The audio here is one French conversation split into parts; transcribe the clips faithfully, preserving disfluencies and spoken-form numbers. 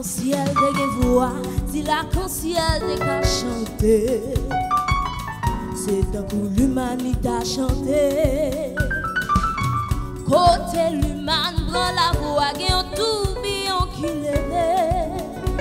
l'arc-en-ciel de voix, si l'arc-en-ciel de qu'à chanter, c'est un coup l'humanité a chanté. Côté l'humain prend la voix, gagne tout tourbillon qui l'élève.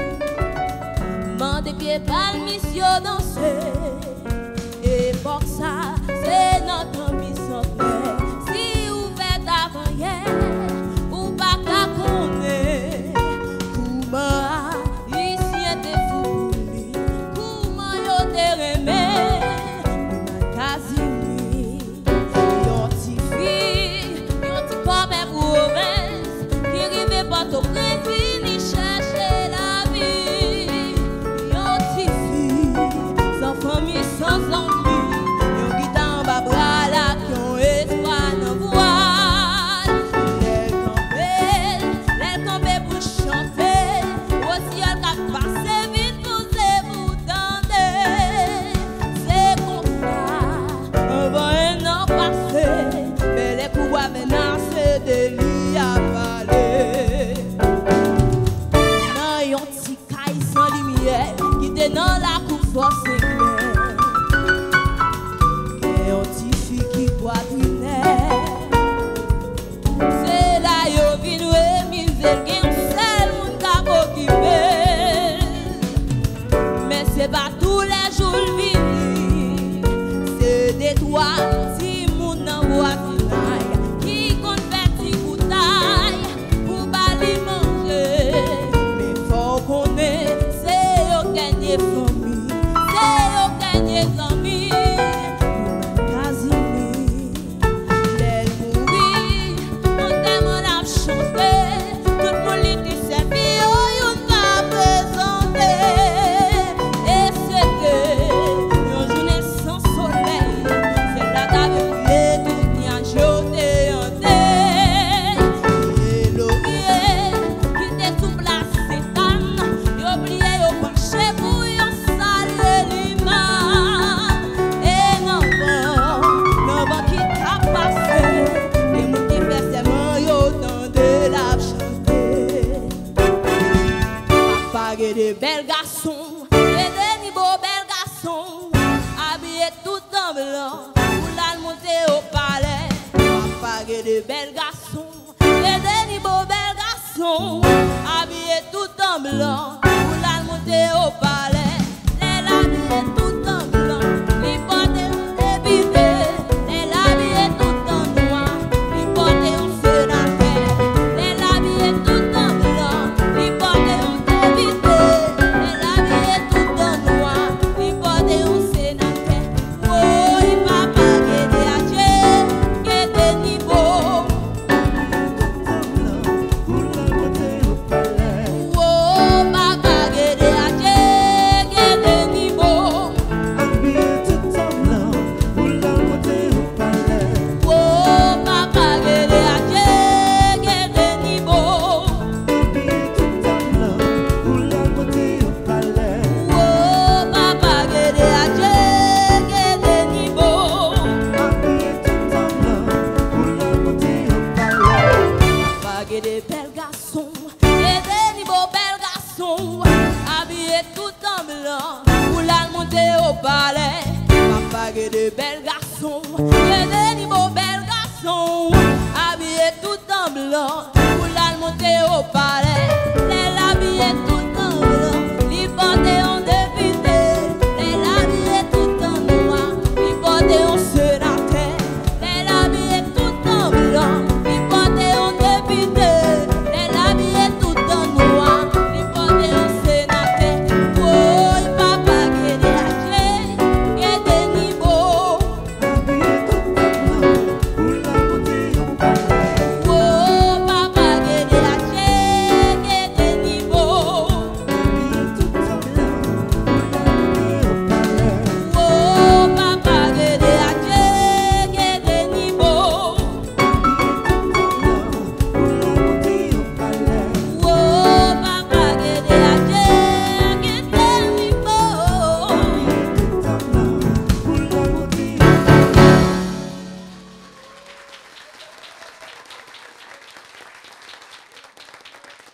Mande pieds palmisio danser, et pour ça, c'est notre mission. Si vous faites avant hier, ou pas qu'à connaître, comment ici était fou, comment yo te remet, le magazine, yon ti fille, yon ti comme un province, qui rive pas au préfini chercher la vie, yon ti fille, sans famille, sans envie, yon guita en bas bras là, qui ont espoir dans voile, l'elle campée, l'elle campée pour chanter, aussi elle a passé vite pour se vous tenter, c'est comme ça, on va un an passer, mais les pouvoirs menacés de l'y avaler. Nan yon ti caille sans lumière, qui te dans la cour force éclair, et yon ti fille qui poitrinait, c'est là yo vin remise, gen yon seul moun ka occupé, mais c'est pas tous les jours vini, c'est des trois petits moun nan voisinage, qui compte petit koutaille, pour bali manger, mais faut connaître, c'est yo gagner famille, c'est yo gagner amis, magazine, l'aile mourir, on t'aime la chanter, tout le monde qui servi, oh yon va présenter, et c'était une journée sans soleil, c'est la table brûlée, tout bien jeté en terre, et l'oreiller qui était sous place sétane, yo oublié yo penché pour yo saluer l'imam, et non bon, non bon qui t'a passé, les moun qui fait seulement yo tende la chanter. Papa ge de bel garçon, et de ni beau bel garçon, habillé tout en blanc, pour la monter au palais. Papa ge de bel garçon, et de ni beau bel garçon, habillé tout en blanc,